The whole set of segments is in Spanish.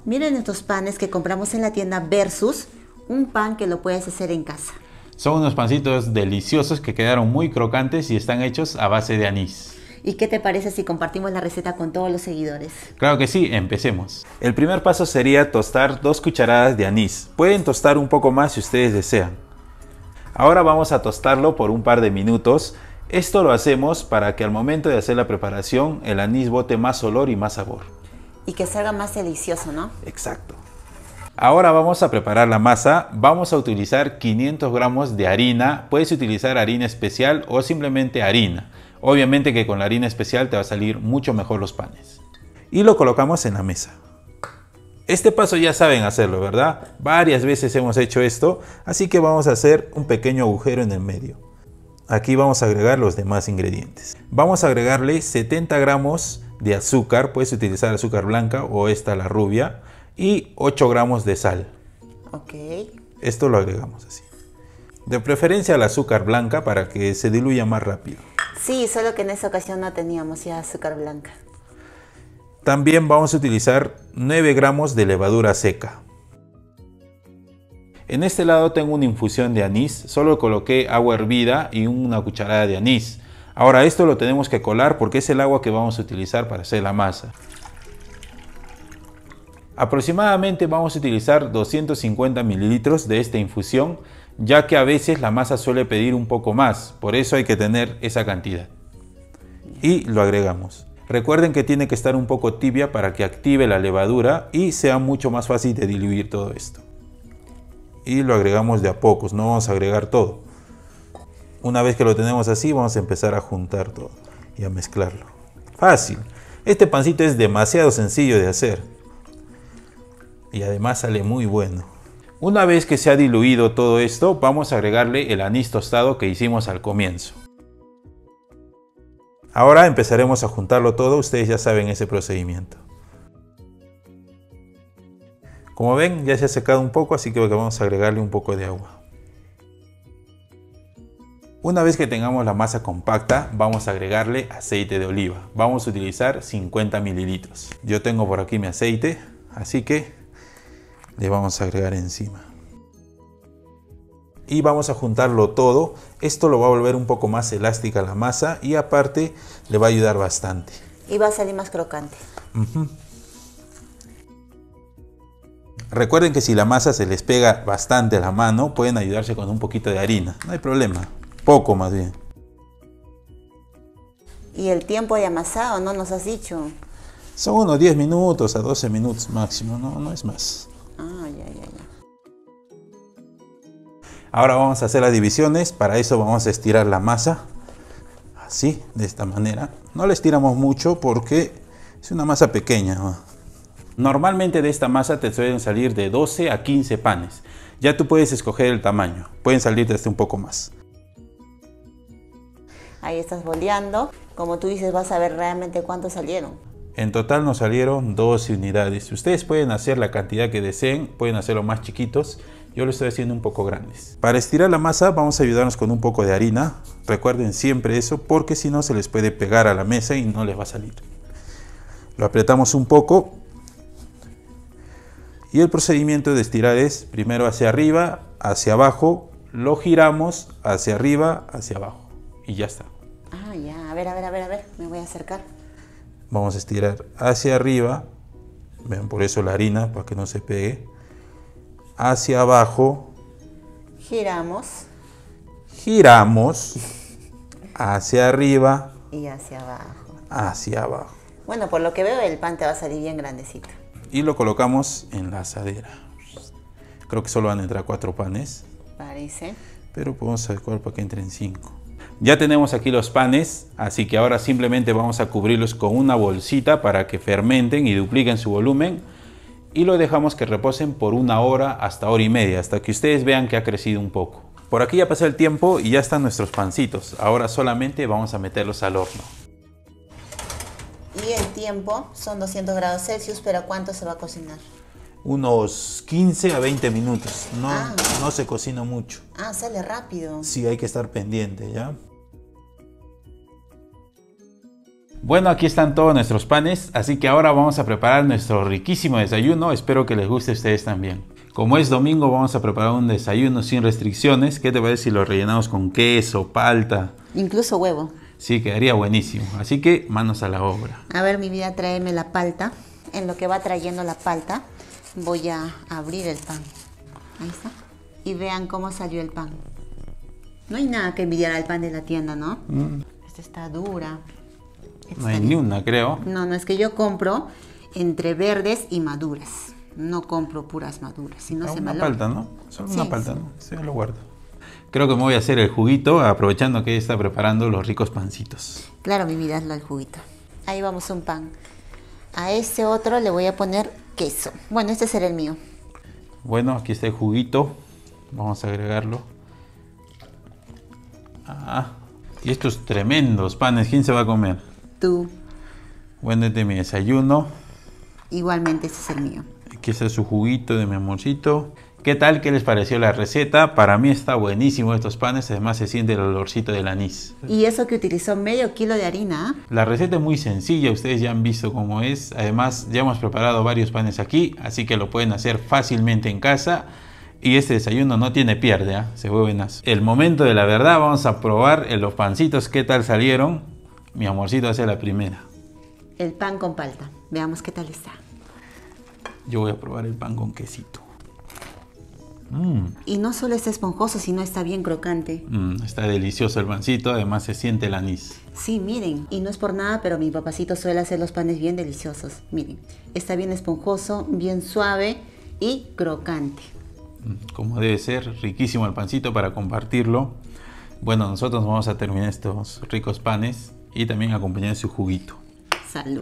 Miren estos panes que compramos en la tienda versus un pan que lo puedes hacer en casa. Son unos pancitos deliciosos que quedaron muy crocantes y están hechos a base de anís. ¿Y qué te parece si compartimos la receta con todos los seguidores? Claro que sí, empecemos. El primer paso sería tostar 2 cucharadas de anís. Pueden tostar un poco más si ustedes desean. Ahora vamos a tostarlo por un par de minutos. Esto lo hacemos para que al momento de hacer la preparación el anís bote más olor y más sabor. Y que salga más delicioso, ¿no? Exacto. Ahora vamos a preparar la masa. Vamos a utilizar 500 gramos de harina. Puedes utilizar harina especial o simplemente harina. Obviamente que con la harina especial te va a salir mucho mejor los panes. Y lo colocamos en la mesa. Este paso ya saben hacerlo, ¿verdad? Varias veces hemos hecho esto, así que vamos a hacer un pequeño agujero en el medio. Aquí vamos a agregar los demás ingredientes. Vamos a agregarle 70 gramos de azúcar, puedes utilizar azúcar blanca o esta la rubia, y 8 gramos de sal. Ok. Esto lo agregamos así. De preferencia el azúcar blanca para que se diluya más rápido. Sí, solo que en esta ocasión no teníamos ya azúcar blanca. También vamos a utilizar 9 gramos de levadura seca. En este lado tengo una infusión de anís, solo coloqué agua hervida y una cucharada de anís. Ahora esto lo tenemos que colar porque es el agua que vamos a utilizar para hacer la masa. Aproximadamente vamos a utilizar 250 mililitros de esta infusión, ya que a veces la masa suele pedir un poco más, por eso hay que tener esa cantidad. Y lo agregamos. Recuerden que tiene que estar un poco tibia para que active la levadura y sea mucho más fácil de diluir todo esto. Y lo agregamos de a pocos, no vamos a agregar todo. Una vez que lo tenemos así, vamos a empezar a juntar todo y a mezclarlo. Fácil. Este pancito es demasiado sencillo de hacer. Y además sale muy bueno. Una vez que se ha diluido todo esto, vamos a agregarle el anís tostado que hicimos al comienzo. Ahora empezaremos a juntarlo todo, ustedes ya saben ese procedimiento. Como ven, ya se ha secado un poco, así que vamos a agregarle un poco de agua. Una vez que tengamos la masa compacta, vamos a agregarle aceite de oliva. Vamos a utilizar 50 mililitros. Yo tengo por aquí mi aceite, así que le vamos a agregar encima. Y vamos a juntarlo todo. Esto lo va a volver un poco más elástica la masa y aparte le va a ayudar bastante. Y va a salir más crocante. Recuerden que si la masa se les pega bastante a la mano, pueden ayudarse con un poquito de harina. No hay problema. Poco más bien. ¿Y el tiempo de amasado no nos has dicho? Son unos 10 minutos a 12 minutos máximo, no es más. Ah, ya. Ahora vamos a hacer las divisiones. Para eso vamos a estirar la masa. Así, de esta manera. No la estiramos mucho porque es una masa pequeña, ¿no? Normalmente de esta masa te suelen salir de 12 a 15 panes. Ya tú puedes escoger el tamaño. Pueden salir desde un poco más. Ahí estás boleando. Como tú dices, vas a ver realmente cuántos salieron. En total nos salieron 12 unidades. Ustedes pueden hacer la cantidad que deseen. Pueden hacerlo más chiquitos. Yo lo estoy haciendo un poco grandes. Para estirar la masa vamos a ayudarnos con un poco de harina. Recuerden siempre eso porque si no se les puede pegar a la mesa y no les va a salir. Lo apretamos un poco. Y el procedimiento de estirar es primero hacia arriba, hacia abajo, lo giramos hacia arriba, hacia abajo y ya está. Ah, ya, a ver, me voy a acercar. Vamos a estirar hacia arriba, ven, por eso la harina, para que no se pegue. Hacia abajo. Giramos. Giramos. Hacia arriba. Y hacia abajo. Hacia abajo. Bueno, por lo que veo el pan te va a salir bien grandecito. Y lo colocamos en la asadera. Creo que solo van a entrar 4 panes. Parece. Pero podemos adecuar para que entren 5. Ya tenemos aquí los panes, así que ahora simplemente vamos a cubrirlos con una bolsita para que fermenten y dupliquen su volumen. Y lo dejamos que reposen por 1 hora hasta hora y media, hasta que ustedes vean que ha crecido un poco. Por aquí ya pasó el tiempo y ya están nuestros pancitos. Ahora solamente vamos a meterlos al horno. Y el tiempo son 200 grados Celsius, pero ¿cuánto se va a cocinar? Unos 15 a 20 minutos. No se cocina mucho. Ah, sale rápido. Sí, hay que estar pendiente, ¿ya? Bueno, aquí están todos nuestros panes, así que ahora vamos a preparar nuestro riquísimo desayuno. Espero que les guste a ustedes también. Como es domingo, vamos a preparar un desayuno sin restricciones. ¿Qué te parece si lo rellenamos con queso, palta? Incluso huevo. Sí, quedaría buenísimo. Así que manos a la obra. A ver, mi vida, tráeme la palta. En lo que va trayendo la palta, voy a abrir el pan. Ahí está. Y vean cómo salió el pan. No hay nada que envidiar al pan de la tienda, ¿no? Esta está dura. No hay ni una, creo. No, es que yo compro entre verdes y maduras. No compro puras maduras, si no se Una malogra. palta, ¿no? Solo Sí, una palta, sí. ¿no? Sí, lo guardo. Creo que me voy a hacer el juguito, aprovechando que ella está preparando los ricos pancitos. Claro, mi vida, hazlo al juguito. Ahí vamos un pan. A ese otro le voy a poner queso. Bueno, este será el mío. Bueno, aquí está el juguito. Vamos a agregarlo. Y estos tremendos panes, ¿quién se va a comer? Tú. Bueno, este es mi desayuno. Igualmente, este es el mío. Aquí está su juguito de mi amorcito. ¿Qué tal? ¿Qué les pareció la receta? Para mí está buenísimo estos panes. Además se siente el olorcito del anís. Y eso que utilizó medio kilo de harina. La receta es muy sencilla. Ustedes ya han visto cómo es. Además ya hemos preparado varios panes aquí. Así que lo pueden hacer fácilmente en casa. Y este desayuno no tiene pierde, ¿eh? Se fue buenazo. El momento de la verdad. Vamos a probar los pancitos. ¿Qué tal salieron? Mi amorcito hace la primera. El pan con palta. Veamos qué tal está. Yo voy a probar el pan con quesito. Y no solo está esponjoso, sino está bien crocante. Está delicioso el pancito, además se siente el anís. Sí, miren, y no es por nada, pero mi papacito suele hacer los panes bien deliciosos. Miren, está bien esponjoso, bien suave y crocante. Como debe ser, riquísimo el pancito para compartirlo. Bueno, nosotros vamos a terminar estos ricos panes y también acompañar su juguito. Salud.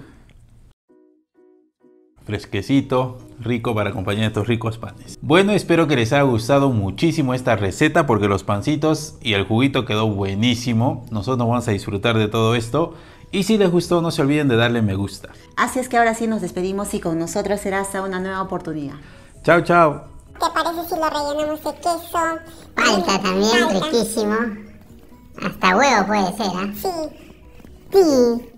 Fresquecito, rico para acompañar estos ricos panes. Bueno, espero que les haya gustado muchísimo esta receta porque los pancitos y el juguito quedó buenísimo. Nosotros vamos a disfrutar de todo esto. Y si les gustó, no se olviden de darle me gusta. Así es que ahora sí nos despedimos y con nosotros será hasta una nueva oportunidad. Chao, chao. ¿Te parece si lo rellenamos de queso? Palta también, Palta. riquísimo. Hasta huevo puede ser, ¿ah? Sí. Sí.